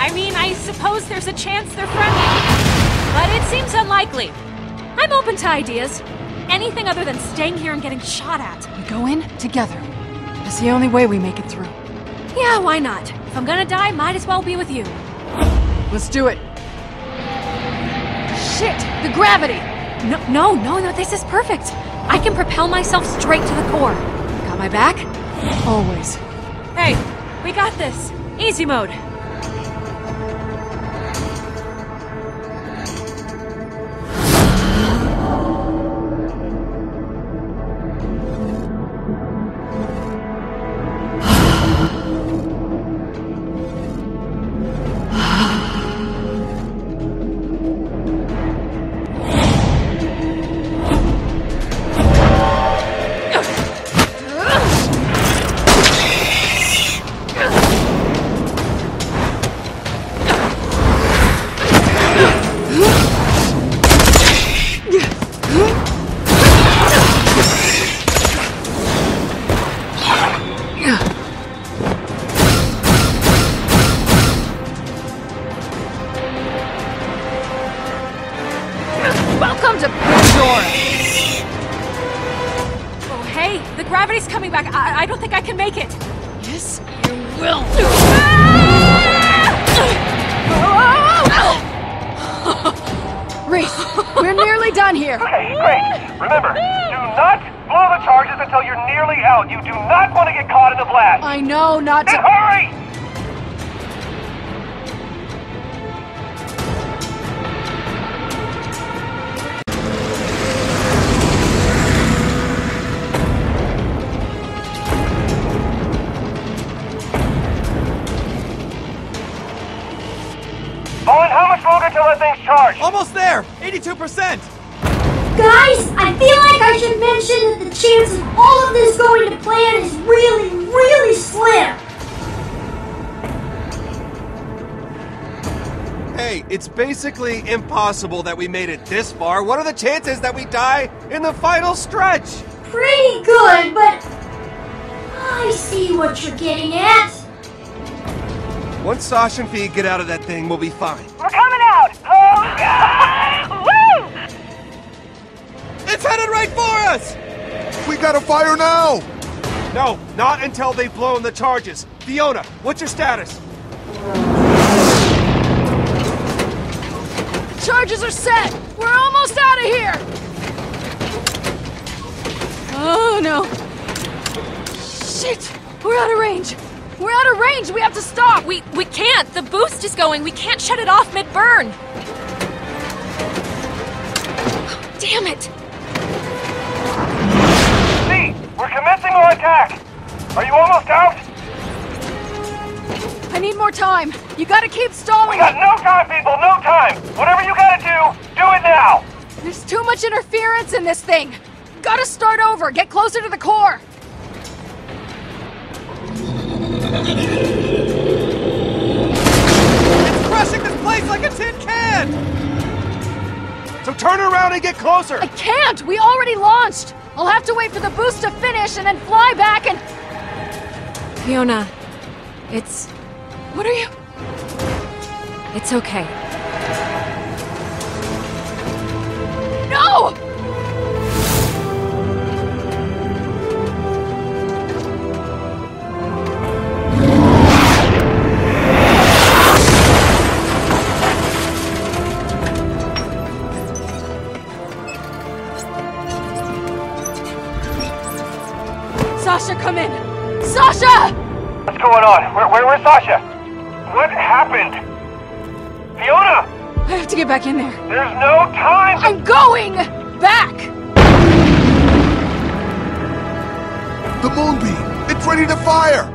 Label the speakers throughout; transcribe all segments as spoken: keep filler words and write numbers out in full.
Speaker 1: I mean, I suppose there's a chance they're friendly. But it seems unlikely. I'm open to ideas. Anything other than staying here and getting shot at.
Speaker 2: We go in together. It's the only way we make it through.
Speaker 1: Yeah, why not? If I'm gonna die, might as well be with you.
Speaker 2: Let's do it. Shit! The gravity!
Speaker 1: No, no, no, no, this is perfect. I can propel myself straight to the core. Got my back?
Speaker 2: Always.
Speaker 1: Hey, we got this. Easy mode.
Speaker 2: Welcome to Pandora!
Speaker 1: Oh, hey, the gravity's coming back. I, I don't think I can make it.
Speaker 2: Yes, you will! Reese, we're nearly done here.
Speaker 3: Okay, great. Remember, do not blow the charges until you're nearly out. You do not want to get caught in the blast.
Speaker 2: I know not to-
Speaker 3: Then hurry! Owen, how much longer till that thing's charged?
Speaker 4: Almost there! eighty-two percent!
Speaker 5: Guys, I feel like I should mention that the chance of all of this going to plan is really, really slim.
Speaker 4: Hey, it's basically impossible that we made it this far. What are the chances that we die in the final stretch?
Speaker 5: Pretty good, but I see what you're getting at.
Speaker 4: Once Sasha and Fee get out of that thing, we'll be fine.
Speaker 3: We're coming out! Oh, God! Woo!
Speaker 4: It's headed right for us!
Speaker 6: We gotta fire now!
Speaker 4: No, not until they've blown the charges. Fiona, what's your status?
Speaker 2: Charges are set! We're almost out of here! Oh no. Shit! We're out of range! We're out of range! We have to stop!
Speaker 1: We we can't! The boost is going! We can't shut it off mid-burn! Damn it!
Speaker 3: See, we're commencing our attack! Are you almost out?
Speaker 2: I need more time! You gotta keep stalling!
Speaker 3: We got no time, people, no time! Whatever you gotta do, do it now!
Speaker 2: There's too much interference in this thing! Gotta start over! Get closer to the core!
Speaker 4: It's crushing this place like a tin can! So turn around and get closer!
Speaker 2: I can't! We already launched! I'll have to wait for the boost to finish and then fly back and...
Speaker 1: Fiona, it's...
Speaker 2: What are you...
Speaker 1: it's okay.
Speaker 2: No! Sasha, come in! Sasha!
Speaker 3: What's going on? Where, where, where's Sasha? What happened? Fiona!
Speaker 2: I have to get back in there.
Speaker 3: There's no time!
Speaker 2: I'm going back!
Speaker 6: The moonbeam! It's ready to fire!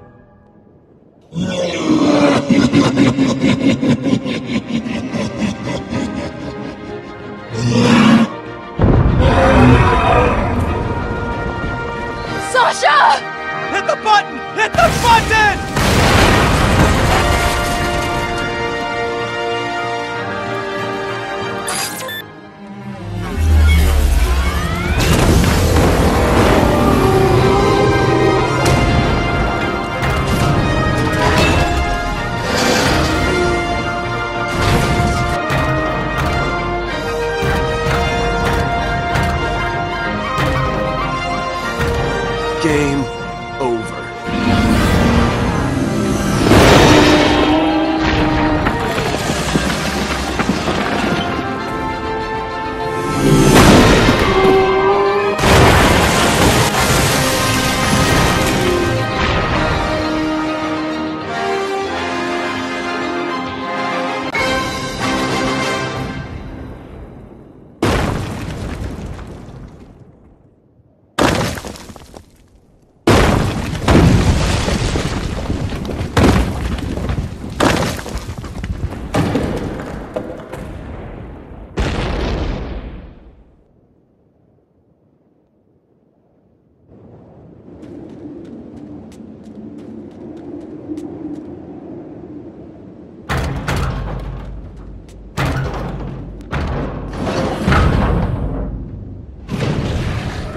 Speaker 2: Sasha!
Speaker 4: Hit the button! Hit the button!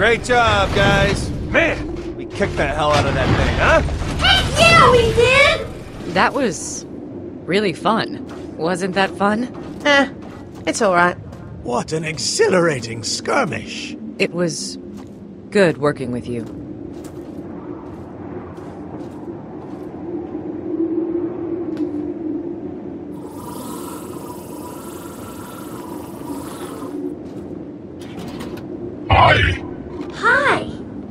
Speaker 4: Great job, guys. Man, we kicked the hell out of that thing, huh?
Speaker 5: Hey, yeah, we did!
Speaker 7: That was really fun. Wasn't that fun?
Speaker 8: Eh, it's alright.
Speaker 9: What an exhilarating skirmish.
Speaker 7: It was good working with you.
Speaker 6: Hi.
Speaker 5: Hi.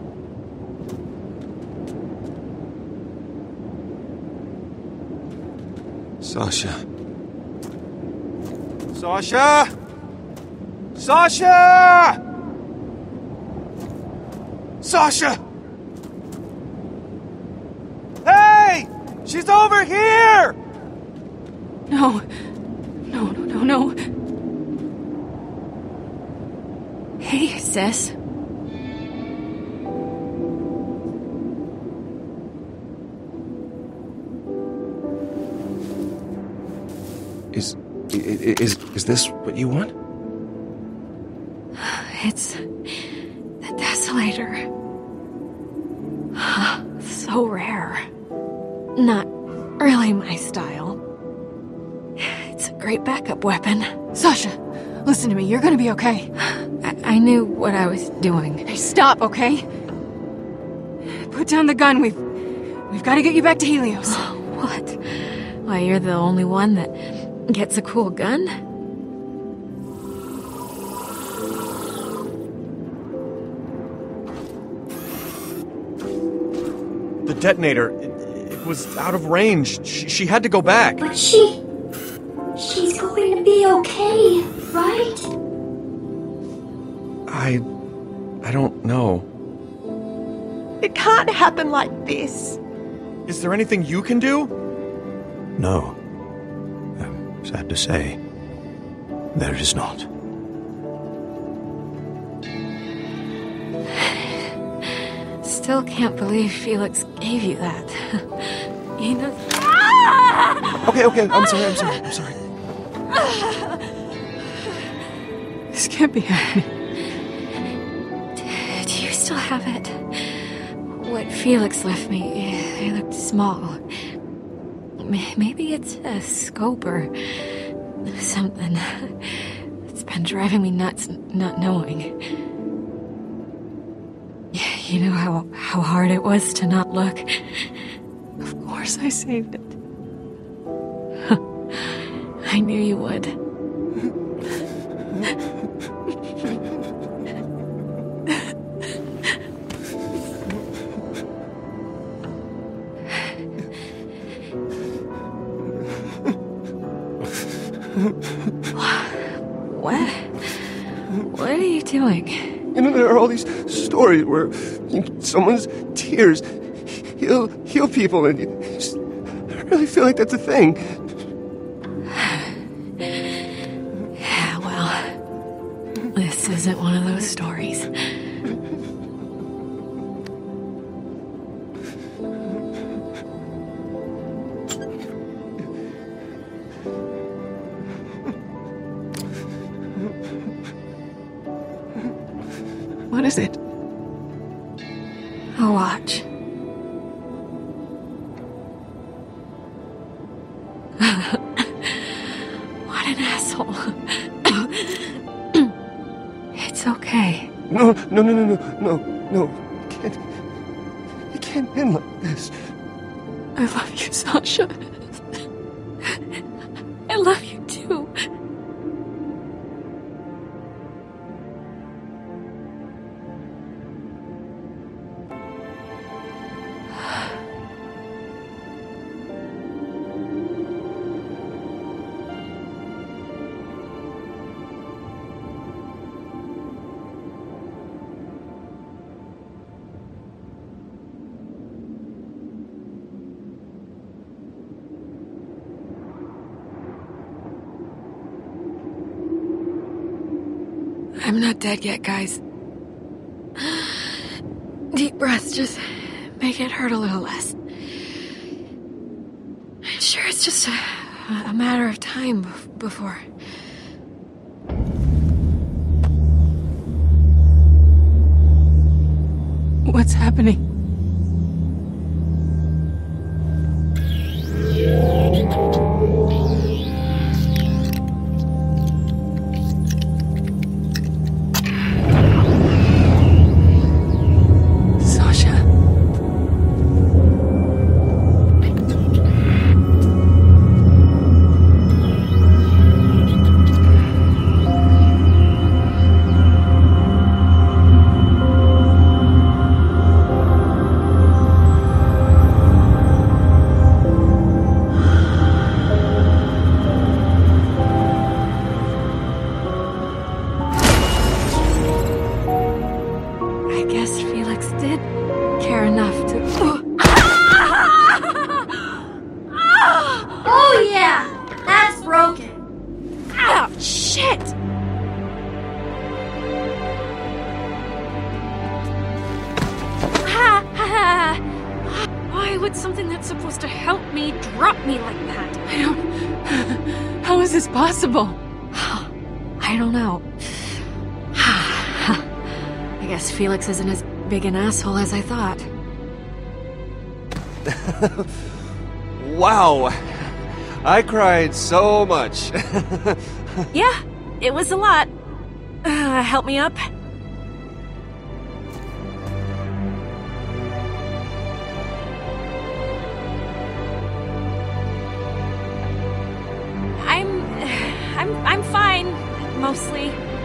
Speaker 4: Sasha. Sasha! Sasha! Sasha! Hey! She's over here!
Speaker 2: No. No, no, no, no. Hey, sis.
Speaker 4: Is, is, is this what you want?
Speaker 2: It's the Desolator. So rare. Not really my style. It's a great backup weapon. Sasha, listen to me. You're gonna be okay. I, I knew what I was doing. Hey, stop, okay? Put down the gun. We've we've got to get you back to Helios.
Speaker 1: What? Why, you're the only one that gets a cool gun?
Speaker 4: The detonator, it, it was out of range. She, she had to go back.
Speaker 5: But she... she's going to be okay, right?
Speaker 4: I... I don't know.
Speaker 8: It can't happen like this.
Speaker 4: Is there anything you can do?
Speaker 9: No. I'm sad to say, there is not.
Speaker 1: Still can't believe Felix gave you that. You know...
Speaker 4: Okay, okay, I'm sorry, I'm sorry, I'm sorry.
Speaker 2: This can't be happening.
Speaker 1: Do you still have it? What Felix left me, it looked small. Maybe it's a scope or something. It's been driving me nuts not knowing. You know how, how hard it was to not look?
Speaker 2: Of course I saved it.
Speaker 1: I knew you would. What? What are you doing?
Speaker 4: You know, there are all these stories where you know, someone's tears heal, heal people, and you just, I really feel like that's a thing.
Speaker 1: Yeah, well, this isn't one of those stories.
Speaker 2: What is it?
Speaker 1: A watch. What an asshole. It's okay.
Speaker 4: No, no, no, no, no, no, no. You can't. You can't end like this.
Speaker 2: I love you, Sasha.
Speaker 1: I love you too. I'm not dead yet, guys. Deep breaths just make it hurt a little less. I'm sure it's just a, a matter of time bef- before...
Speaker 2: What's happening? I don't know. I guess Felix isn't as big an asshole as I thought.
Speaker 4: Wow. I cried so much.
Speaker 1: Yeah, it was a lot. Uh, help me up? I'm... I'm... I'm fine. Mostly.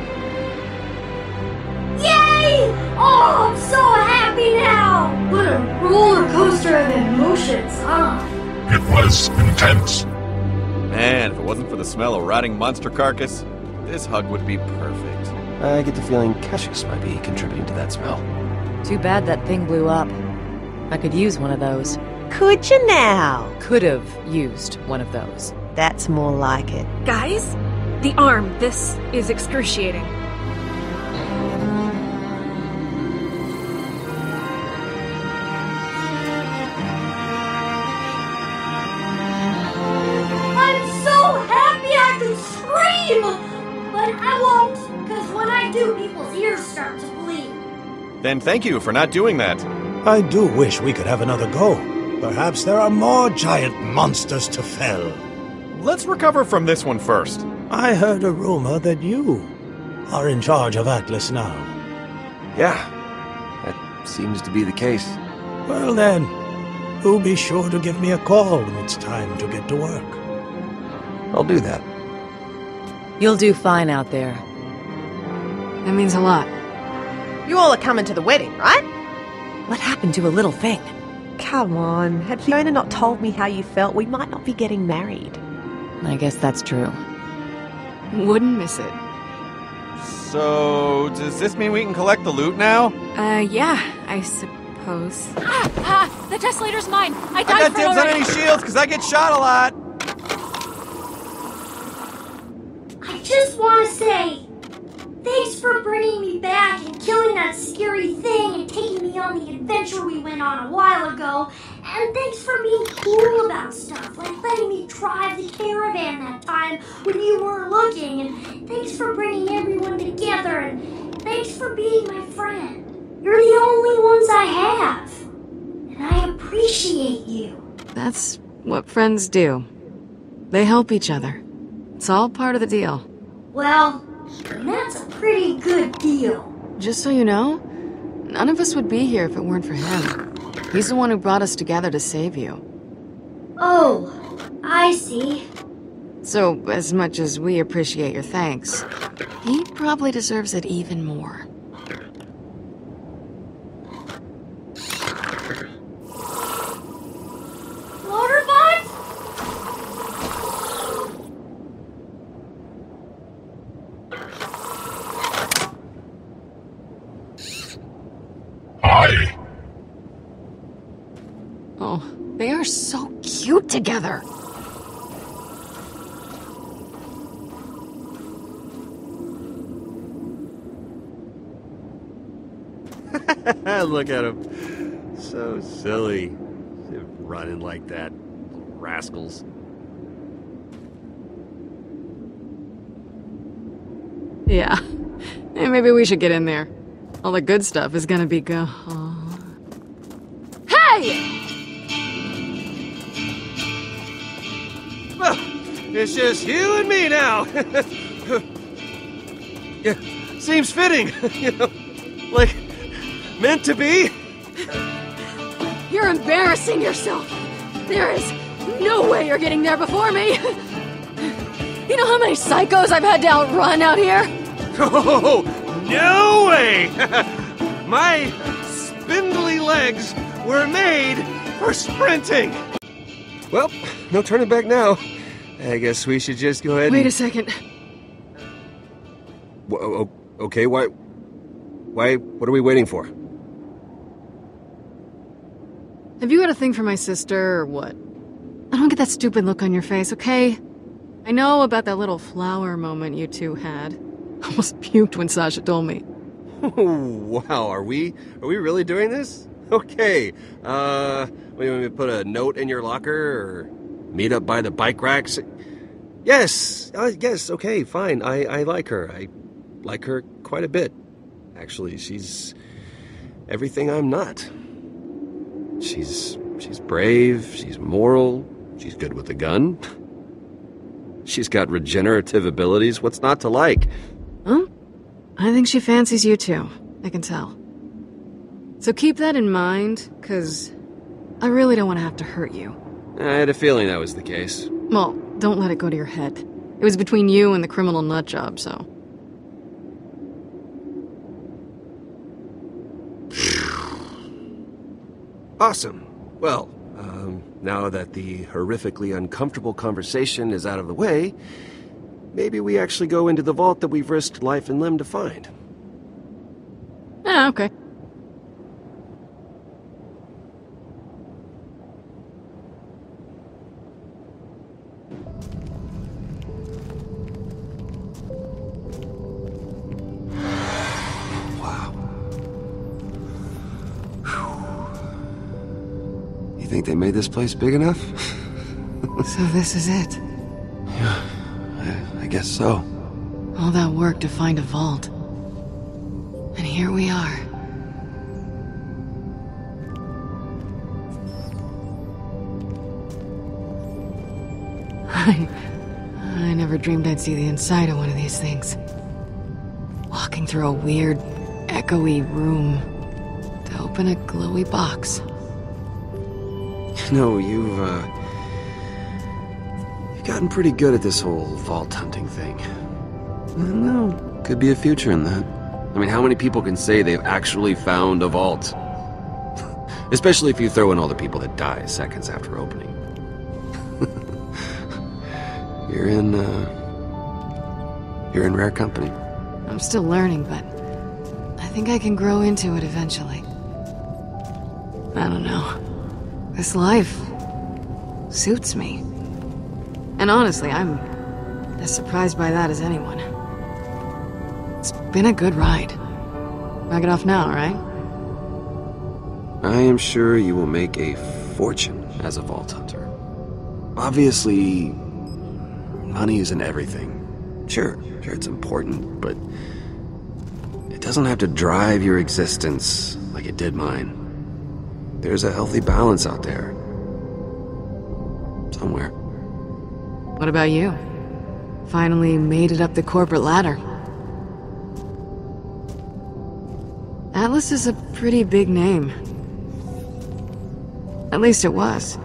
Speaker 5: Yay! Oh, I'm so happy now! What a roller coaster of emotions, huh?
Speaker 6: It was intense.
Speaker 10: Man, if it wasn't for the smell of rotting monster carcass, this hug would be perfect.
Speaker 11: I get the feeling Cassius might be contributing to that smell.
Speaker 7: Too bad that thing blew up. I could use one of those.
Speaker 8: Could you now?
Speaker 7: Could have used one of those.
Speaker 8: That's more like it.
Speaker 1: Guys? The arm. This is excruciating.
Speaker 5: I'm so happy I could scream! But I won't, because when I do, people's ears start to bleed.
Speaker 10: Then thank you for not doing that.
Speaker 9: I do wish we could have another go. Perhaps there are more giant monsters to fell.
Speaker 10: Let's recover from this one first.
Speaker 9: I heard a rumor that you are in charge of Atlas now.
Speaker 11: Yeah, that seems to be the case.
Speaker 9: Well then, do be sure to give me a call when it's time to get to work.
Speaker 11: I'll do that.
Speaker 7: You'll do fine out there.
Speaker 2: That means a lot.
Speaker 8: You all are coming to the wedding, right?
Speaker 7: What happened to a little thing?
Speaker 8: Come on, had Fiona not told me how you felt, we might not be getting married.
Speaker 7: I guess that's true.
Speaker 2: Wouldn't miss it.
Speaker 10: So, does this mean we can collect the loot now?
Speaker 2: Uh, yeah, I suppose.
Speaker 1: Ah! Ah! The Tesslator's mine! I died
Speaker 10: I got
Speaker 1: for it
Speaker 10: dibs on
Speaker 1: already.
Speaker 10: any shields because I get shot a lot!
Speaker 5: I just want to say, thanks for bringing me back and killing that scary thing and taking me on the adventure we went on a while ago. And thanks for being cool about stuff, like letting me drive the caravan that time when you weren't looking. And thanks for bringing everyone together. And thanks for being my friend. You're the only ones I have. And I appreciate you.
Speaker 2: That's what friends do. They help each other. It's all part of the deal.
Speaker 5: Well, that's a pretty good deal.
Speaker 2: Just so you know, none of us would be here if it weren't for him. He's the one who brought us together to save you.
Speaker 5: Oh, I see.
Speaker 2: So, as much as we appreciate your thanks, he probably deserves it even more.
Speaker 5: Motorbots?
Speaker 6: Hi.
Speaker 2: Oh, they are so cute together.
Speaker 10: Look at him. So silly. They're running like that. Little rascals.
Speaker 2: Yeah. Hey, maybe we should get in there. All the good stuff is gonna be gone.
Speaker 10: It's just you and me now. Yeah, seems fitting, you know, like meant to be.
Speaker 2: You're embarrassing yourself. There is no way you're getting there before me. You know how many psychos I've had to outrun out here?
Speaker 10: Oh, no way! My spindly legs were made for sprinting.
Speaker 11: Well, no turning back now. I guess we should just go ahead
Speaker 2: Wait
Speaker 11: and...
Speaker 2: a second.
Speaker 11: W- okay, why... Why... What are we waiting for?
Speaker 2: Have you got a thing for my sister, or what? I don't get that stupid look on your face, okay? I know about that little flower moment you two had. I almost puked when Sasha told me.
Speaker 11: Wow, are we... Are we really doing this? Okay, uh... We want me to put a note in your locker, or meet up by the bike racks? Yes, uh, yes, okay, fine. I, I like her. I like her quite a bit. Actually, she's everything I'm not. She's she's brave, she's moral, she's good with a gun. She's got regenerative abilities. What's not to like?
Speaker 2: Huh? I think she fancies you too. I can tell. So keep that in mind, because I really don't want to have to hurt you.
Speaker 11: I had a feeling that was the case.
Speaker 2: Well, don't let it go to your head. It was between you and the criminal nut job, so...
Speaker 11: Awesome. Well, um, now that the horrifically uncomfortable conversation is out of the way, maybe we actually go into the vault that we've risked life and limb to find.
Speaker 2: Ah, okay.
Speaker 11: You think they made this place big enough?
Speaker 2: So this is it?
Speaker 11: Yeah, I, I guess so.
Speaker 2: All that work to find a vault. And here we are. I... I never dreamed I'd see the inside of one of these things. Walking through a weird, echoey room to open a glowy box.
Speaker 11: No, you've, uh... You've gotten pretty good at this whole vault hunting thing. I don't know. Could be a future in that. I mean, how many people can say they've actually found a vault? Especially if you throw in all the people that die seconds after opening. You're in, uh... You're in rare company.
Speaker 2: I'm still learning, but... I think I can grow into it eventually. I don't know. This life suits me. And honestly, I'm as surprised by that as anyone. It's been a good ride. Knock it off now, right?
Speaker 11: I am sure you will make a fortune as a vault hunter. Obviously, money isn't everything. Sure, sure it's important, but it doesn't have to drive your existence like it did mine. There's a healthy balance out there. Somewhere.
Speaker 2: What about you? Finally made it up the corporate ladder. Atlas is a pretty big name. At least it was.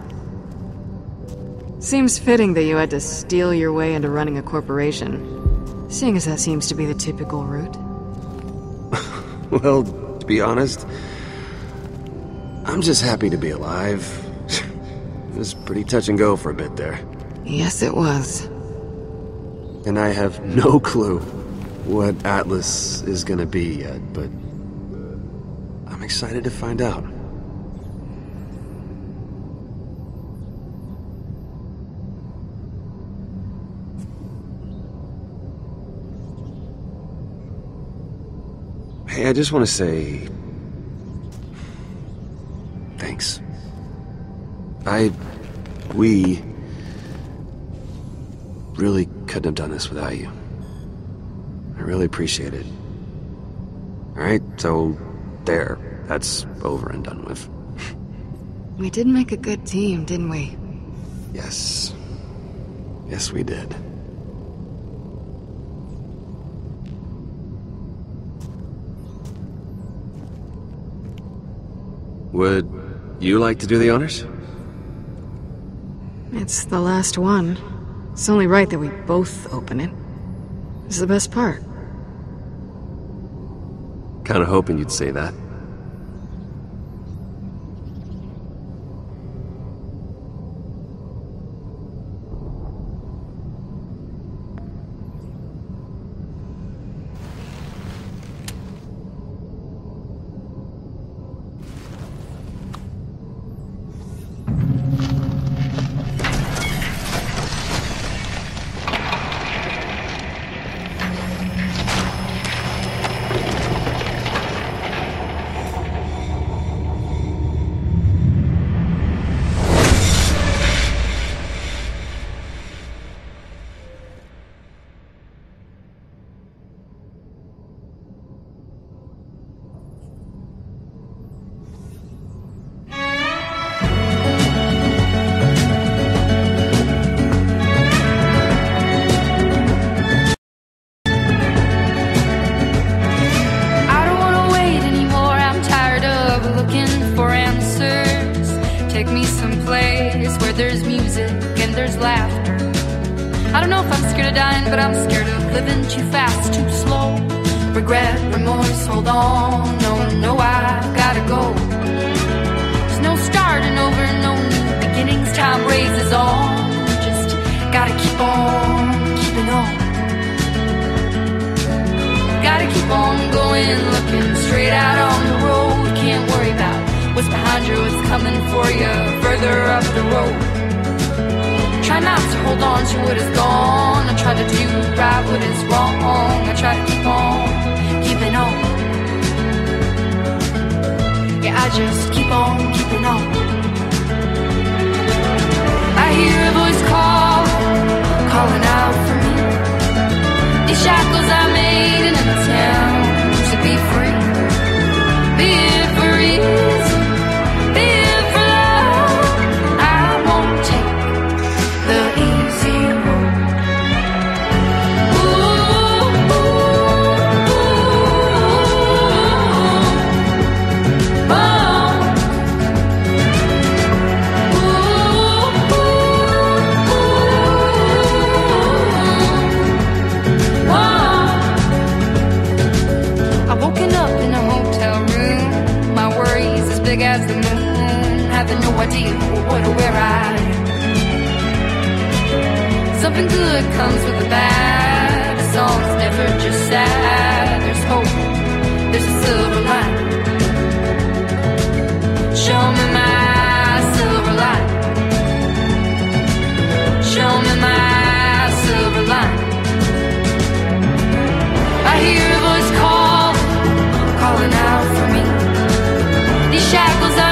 Speaker 2: Seems fitting that you had to steal your way into running a corporation, seeing as that seems to be the typical route.
Speaker 11: Well, to be honest, I'm just happy to be alive. It was pretty touch and go for a bit there.
Speaker 2: Yes, it was.
Speaker 11: And I have no clue what Atlas is gonna be yet, but I'm excited to find out. Hey, I just want to say... thanks. I... we... really couldn't have done this without you. I really appreciate it. Alright, so... there. That's over and done with.
Speaker 2: We did make a good team, didn't we?
Speaker 11: Yes. Yes, we did. Would you like to do the honors?
Speaker 2: It's the last one. It's only right that we both open it. It's the best part.
Speaker 11: Kinda hoping you'd say that.
Speaker 12: Shackles are